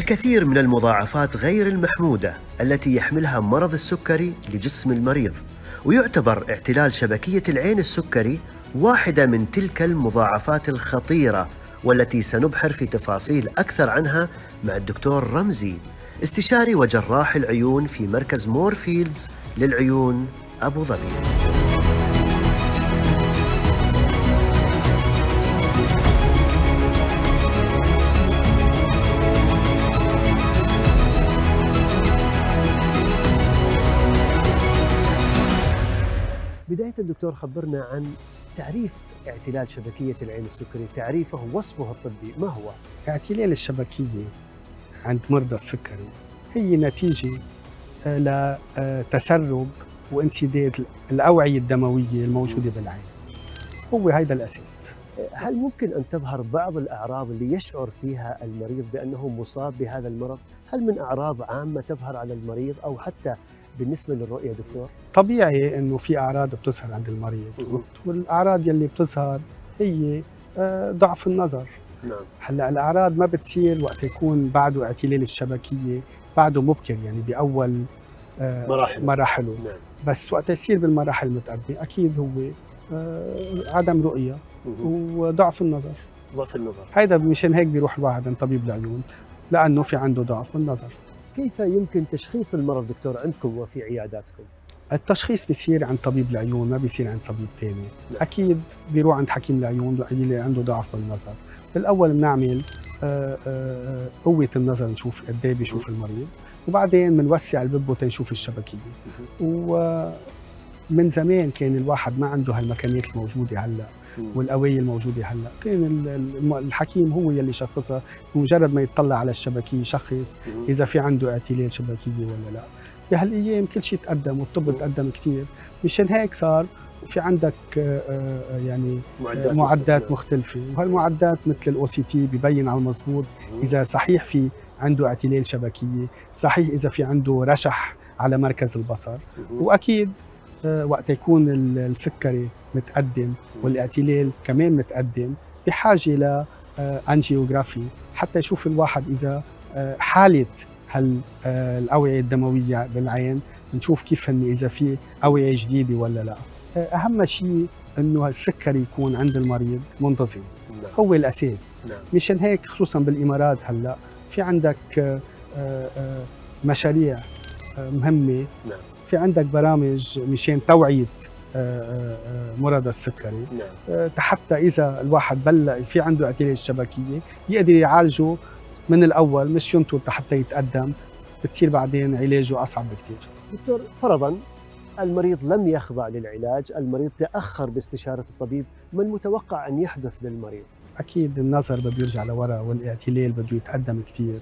الكثير من المضاعفات غير المحمودة التي يحملها مرض السكري لجسم المريض، ويعتبر اعتلال شبكية العين السكري واحدة من تلك المضاعفات الخطيرة، والتي سنبحر في تفاصيل أكثر عنها مع الدكتور رمزي، استشاري وجراح العيون في مركز مورفيلدز للعيون أبو ظبي. بداية الدكتور خبرنا عن تعريف اعتلال شبكية العين السكري، تعريفه ووصفه الطبي، ما هو؟ اعتلال الشبكية عند مرضى السكري هي نتيجة لتسرب وانسداد الأوعية الدموية الموجودة بالعين. هو هذا الأساس. هل ممكن أن تظهر بعض الأعراض اللي يشعر فيها المريض بأنه مصاب بهذا المرض؟ هل من أعراض عامة تظهر على المريض أو حتى بالنسبة للرؤية دكتور؟ طبيعي إنه في أعراض بتظهر عند المريض، والأعراض يلي بتظهر هي ضعف النظر. نعم. هلا الأعراض ما بتصير وقت يكون بعده اعتلال الشبكية، بعده مبكر يعني بأول مراحله. نعم. بس وقت يصير بالمراحل المتقدمة أكيد هو عدم رؤية وضعف النظر. ضعف النظر. هيدا مشان هيك بيروح الواحد عند طبيب العيون، لأنه في عنده ضعف بالنظر. كيف يمكن تشخيص المرض دكتور عندكم وفي عياداتكم؟ التشخيص بيصير عند طبيب العيون، ما بيصير عند طبيب ثاني. نعم. أكيد بيروح عند حكيم العيون اللي عنده ضعف بالنظر. بالأول بنعمل قوة النظر، نشوف قد ايه بيشوف المريض، وبعدين بنوسع الببو تنشوف الشبكية. ومن زمان كان الواحد ما عنده هالمكانيات الموجودة هلا والقواية الموجودة هلا، كان الحكيم هو يلي شخصها، بمجرد ما يطلع على الشبكية يشخص إذا في عنده اعتلال شبكية ولا لا. بهالأيام كل شيء تقدم والطب تقدم كثير، مشان هيك صار في عندك يعني معدات مختلفة، وهالمعدات مثل الأو سي تي ببين على المضبوط إذا صحيح في عنده اعتلال شبكية، صحيح إذا في عنده رشح على مركز البصر. وأكيد وقت يكون السكري متقدم والاعتلال كمان متقدم، بحاجة ل أنجيوغرافي حتى يشوف الواحد إذا حالة الأوعية الدموية بالعين، نشوف كيف إذا في أوعية جديدة ولا لا. أهم شيء إنه السكري يكون عند المريض منتظم. نعم. هو الأساس. نعم. مشان هيك خصوصا بالإمارات هلا في عندك مشاريع مهمة. نعم. في عندك برامج مشان توعية مرضى السكري. نعم. حتى إذا الواحد في عنده اعتلال الشبكية يقدر يعالجه من الأول، مش ينطر حتى يتقدم، بتصير بعدين علاجه أصعب بكثير. دكتور، فرضاً المريض لم يخضع للعلاج، المريض تأخر باستشارة الطبيب، ما المتوقع أن يحدث للمريض؟ أكيد النظر بده يرجع لورا، والاعتلال بده يتقدم كثير،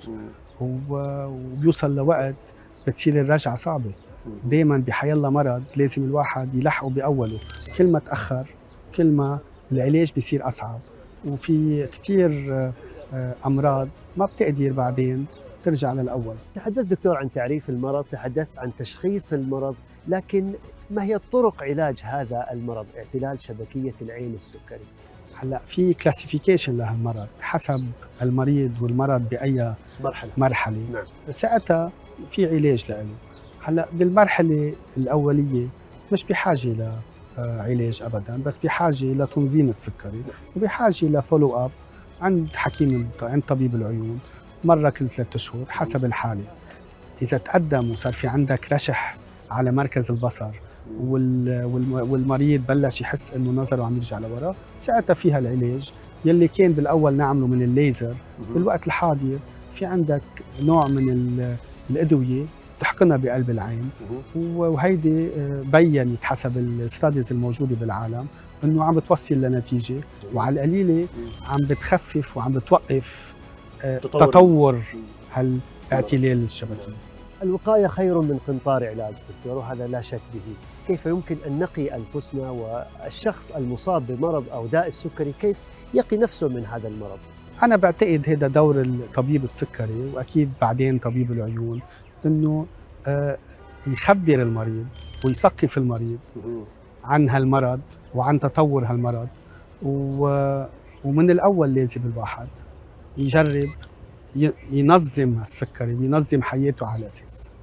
وبيوصل لوقت بتصير الرجعة صعبة. دائما بحيالله مرض لازم الواحد يلحقه بأوله. كل ما تأخر كل ما العلاج بيصير أصعب، وفي كثير أمراض ما بتقدر بعدين ترجع للأول. تحدث دكتور عن تعريف المرض، تحدث عن تشخيص المرض، لكن ما هي طرق علاج هذا المرض، اعتلال شبكية العين السكري؟ هلا في كلاسيفيكيشن لهالمرض حسب المريض والمرض بأي مرحلة. نعم. ساعتها في علاج له. هلا بالمرحلة الأولية مش بحاجة لعلاج أبدا، بس بحاجة لتنظيم السكري، وبحاجة لفولو أب عند حكيم، عند طبيب العيون مرة كل 3 أشهر حسب الحالة. إذا تقدم وصار في عندك رشح على مركز البصر والمريض بلش يحس إنه نظره عم يرجع لورا، ساعتها فيها العلاج يلي كان بالأول نعمله من الليزر. بالوقت الحاضر في عندك نوع من الأدوية تحقنها بقلب العين، وهيدي بينت حسب الستاديز الموجودة بالعالم إنه عم بتوصل لنتيجة، وعلى القليلة عم بتخفف وعم بتوقف تطور هالاعتلال الشبكي. الوقاية خير من قنطار علاج دكتور، وهذا لا شك به. كيف يمكن أن نقي أنفسنا والشخص المصاب بمرض أو داء السكري كيف يقي نفسه من هذا المرض؟ أنا بعتقد هذا دور الطبيب السكري، وأكيد بعدين طبيب العيون، إنه يخبر المريض ويثقف المريض عن هالمرض وعن تطور هالمرض. ومن الأول لازم الواحد يجرب ينظم السكري، بينظم حياته على اساس.